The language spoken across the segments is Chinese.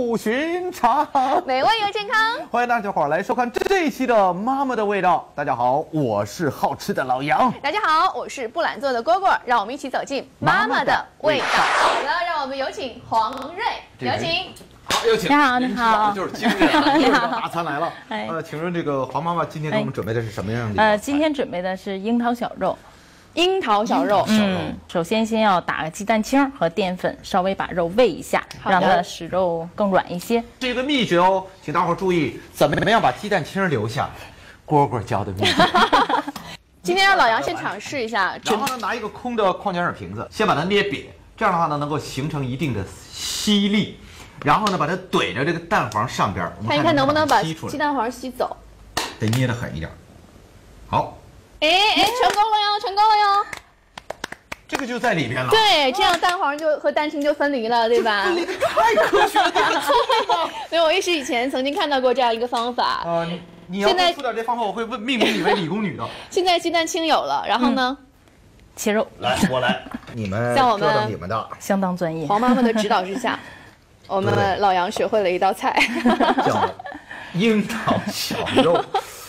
不寻常， 美味又健康。 欢迎大家伙儿来收看这一期的《妈妈的味道》。大家好，我是好吃的老杨。 大家好，我是不懒做的蝈蝈，让我们一起走进妈妈的味道。好的，让我们有请黄瑞，有请。 好，有请。 你好，你好， 就是今日啊， 你好大餐来了。请问这个黄妈妈今天给我们准备的是什么样的？ 今天准备的是樱桃小肉。 樱桃小肉， 首先要打个鸡蛋清和淀粉，稍微把肉煨一下，让它使肉更软一些。 这个秘诀哦，请大伙儿注意，怎么样把鸡蛋清留下？蝈蝈教的秘诀。 今天让老杨先尝试一下， 然后呢，拿一个空的矿泉水瓶子，先把它捏瘪，这样的话呢，能够形成一定的吸力。然后呢，把它怼着这个蛋黄上边， 看一看能不能把鸡蛋黄吸走。 得捏得狠一点。好。 哎，成功了哟，成功了哟！ 这个就在里边了。 对，这样蛋黄就和蛋清就分离了，对吧？ 你太科学了，太聪明了。 没有，我也是以前曾经看到过这样一个方法。 你要出点这方法，我会命名你为理工女的。 现在鸡蛋清有了，然后呢？ 切肉。 来，我来。你们像我们折腾你们的， 相当专业。 黄妈妈的指导之下，我们老杨学会了一道菜， 叫樱桃小肉。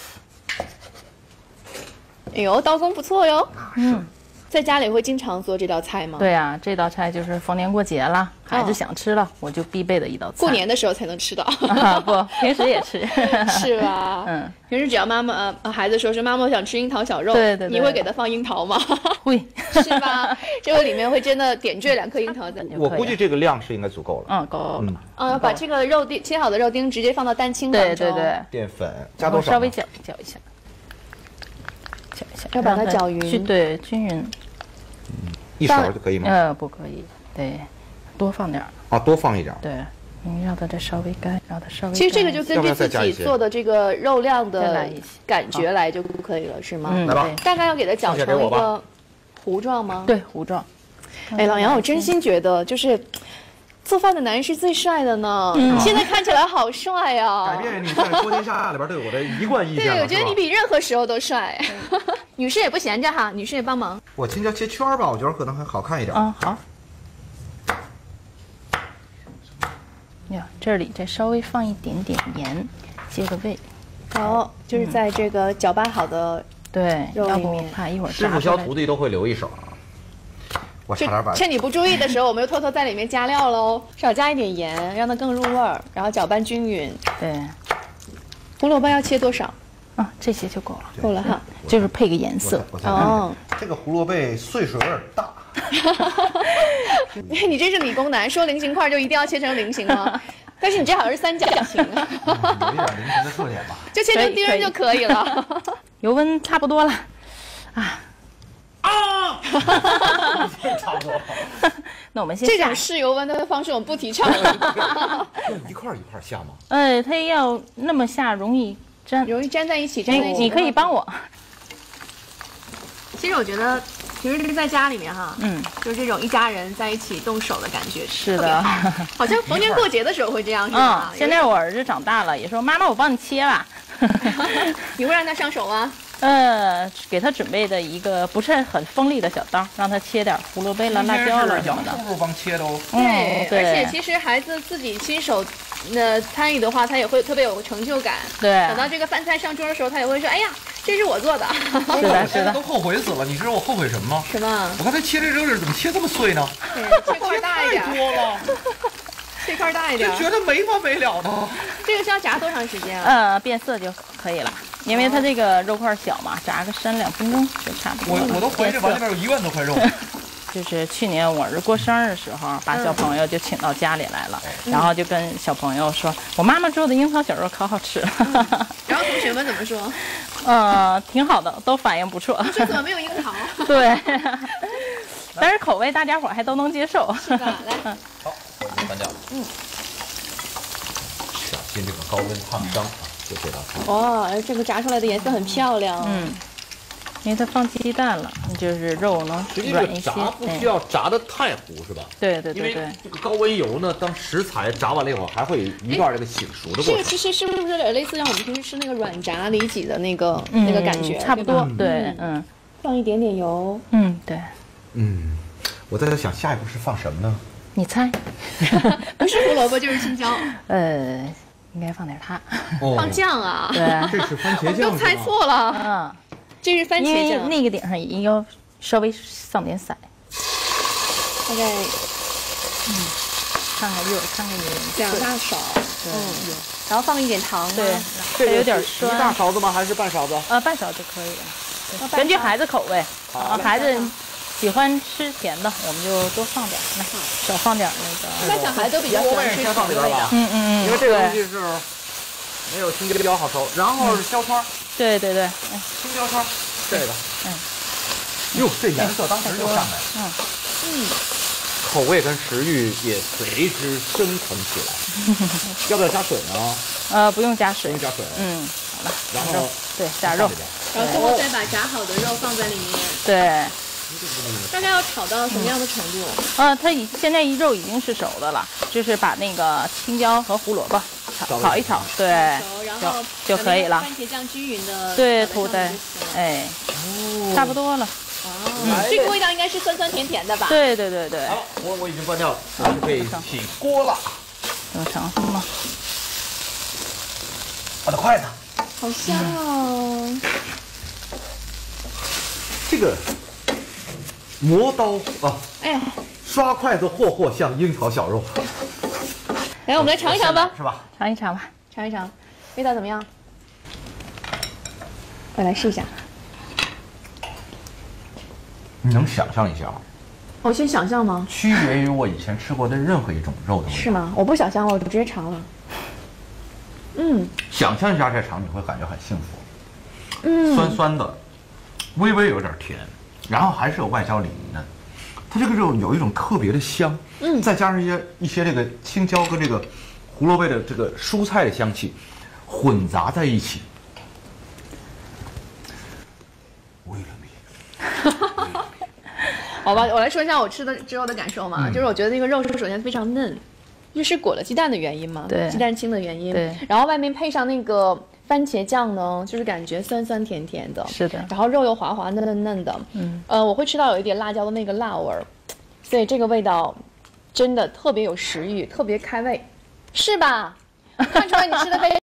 哎呦，刀工不错哟。在家里会经常做这道菜吗？ 对啊，这道菜就是逢年过节了，孩子想吃了，我就必备的一道菜。 过年的时候才能吃到。 不，平时也吃。 是吧？平时只要孩子说是妈妈想吃樱桃小肉， 对， 你会给他放樱桃吗？ 会， 是吧？这个里面会真的点缀2颗樱桃在。 我估计这个量是应该足够了。 够。 把这个肉丁切好的肉丁直接放到蛋清当中。 对。 淀粉加多少？ 稍微搅一下。 要把它搅匀， 对，均匀。 1勺就可以吗？ 不可以，对，多放点。 多放一点。 对，你让它再稍微干，让它稍微。 其实这个就根据自己做的这个肉量的感觉来就可以了，是吗？ 来吧。 大概要给它搅成一个糊状吗？ 对，糊状。 哎，老杨，我真心觉得就是。做饭的男人是最帅的呢，现在看起来好帅呀！ 改变你在《说天下》里边对我的一贯意见。 对，我觉得你比任何时候都帅。女士也不闲着哈，女士也帮忙。 我青椒切圈吧，我觉得可能还好看一点。 好。呀，这里再稍微放一点点盐，接个味。 好，就是在这个搅拌好的肉里面， 怕一会儿师傅教徒弟都会留一手。我差点把趁你不注意的时候，我们又偷偷在里面加料喽，少加一点盐，让它更入味儿，然后搅拌均匀。 对， 胡萝卜要切多少？ 这些就够了， 够了哈， 就是配个颜色。 这个胡萝卜岁数有点大。 你这是理工男，说菱形块就一定要切成菱形吗？但是你这好像是三角形啊。 有一点菱形的特点吧。 就切成丁儿就可以了。 油温差不多了， 差不多。 那我们先这种试油温的方式我们不提倡。 要一块一块下吗？ 它要那么下容易粘在一起。 你可以帮我。 其实我觉得平时在家里面哈，就是这种一家人在一起动手的感觉是的， 好像逢年过节的时候会这样是吧？ 现在我儿子长大了，也说妈妈我帮你切吧。 你会让他上手吗？ 给他准备的一个不是很锋利的小刀，让他切点胡萝卜了、辣椒了什么的。 叔叔帮切的哦。 对，而且其实孩子自己亲手参与的话，他也会特别有成就感。 对， 等到这个饭菜上桌的时候，他也会说：“哎呀，这是我做的。” 是的，是的。 都后悔死了，你知道我后悔什么吗？ 什么？ 我刚才切这肉怎么切这么碎呢？ 切块大一点。 太多了。 切块大一点。 就觉得没完没了的。 这个是要炸多长时间啊？ 变色就可以了。因为它这个肉块小嘛，炸个3-2分钟就差不多。 我都怀着碗里边有1万多块肉。 就是去年我儿子过生日的时候，把小朋友就请到家里来了，然后就跟小朋友说：“我妈妈做的樱桃小肉可好吃。” 然后同学们怎么说？ 挺好的，都反应不错。 你说怎么没有樱桃？ 对，但是口味大家伙还都能接受。 是吧？来， 好，我已经翻掉了。小心这个高温烫伤。 哇，这个炸出来的颜色很漂亮。 因为它放鸡蛋了，就是肉能软一些。 炸不需要炸得太糊是吧？ 对。 因为这个高温油呢，当食材炸完了以后，还会有一段这个醒熟的过程。 这个其实是不是有点类似像我们平时吃那个软炸里脊的那个感觉？ 差不多。对， 放一点点油。 对。 我在想下一步是放什么呢？ 你猜？ 不是胡萝卜就是青椒， 应该放点它。 放酱啊？ 对， 这是番茄我酱， 都猜错了， 嗯， 这是番因为茄酱。 那个顶上也要稍微上点色， 大概看看肉，看看你 2大勺， 对， 然后放一点糖吗？ 对， 这个它有点是一大酸， 勺子吗？还是半勺子？ 半勺就可以了。 那半勺根据孩子口味， 好嘞孩子喜欢吃甜的，我们就多放点，来少放点那个。 一般小孩都比较喜欢吃先放里边吧， 嗯因为这个东对西是没有青椒好熟。然后是焦圈， 对， 青椒圈，这个哟，这颜色当时就上来了。 口味跟食欲也随之升腾起来。要不要加水呢？ 不用加水不用，加水。 好了， 然后对，加肉， 然后最后再把炸好的肉放在里面， 对， 大概要炒到什么样的程度？ 它现在肉已经是熟的了，就是把那个青椒和胡萝卜炒一炒，对， 然后就可以了番茄酱均匀的对，涂在涂在， 哎，差不多了， 这个味道应该是酸酸甜甜的吧？ 对， 好了，我已经关掉了，我们可以起锅了。 有尝尝吗？ 我的筷子， 好香哦！ 这个磨刀啊， 哎呀， 刷筷子霍霍像樱桃小肉， 来，我们来尝一尝吧， 是吧？ 尝一尝吧。 尝一尝，味道怎么样？我来试一下。 你能想象一下吗？ 我先想象吗？ 区别于我以前吃过的任何一种肉的味道。 是吗？我不想象了，我直接尝了。 想象一下这场景会感觉很幸福。酸酸的，微微有点甜，然后还是有外焦里嫩。它这个肉有一种特别的香，再加上一些这个青椒跟这个胡萝卜的这个蔬菜的香气混杂在一起。为了你。 好吧，我来说一下我吃的之后的感受嘛，就是我觉得那个肉首先非常嫩，因为是裹了鸡蛋的原因嘛， 对鸡蛋清的原因， 对， 然后外面配上那个番茄酱呢，就是感觉酸酸甜甜的， 是的然后肉又滑滑嫩嫩的，我会吃到有一点辣椒的那个辣味儿，所以这个味道真的特别有食欲，特别开胃，是吧？看出来你吃的非